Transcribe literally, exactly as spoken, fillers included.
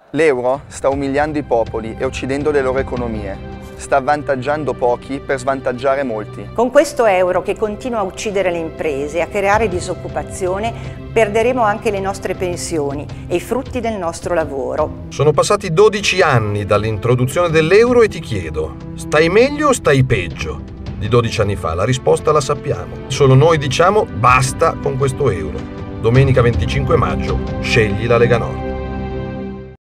L'euro sta umiliando i popoli e uccidendo le loro economie. Sta avvantaggiando pochi per svantaggiare molti. Con questo euro che continua a uccidere le imprese, a creare disoccupazione, perderemo anche le nostre pensioni e i frutti del nostro lavoro. Sono passati dodici anni dall'introduzione dell'euro e ti chiedo, stai meglio o stai peggio? Di dodici anni fa la risposta la sappiamo. Solo noi diciamo basta con questo euro. Domenica venticinque maggio, scegli la Lega Nord.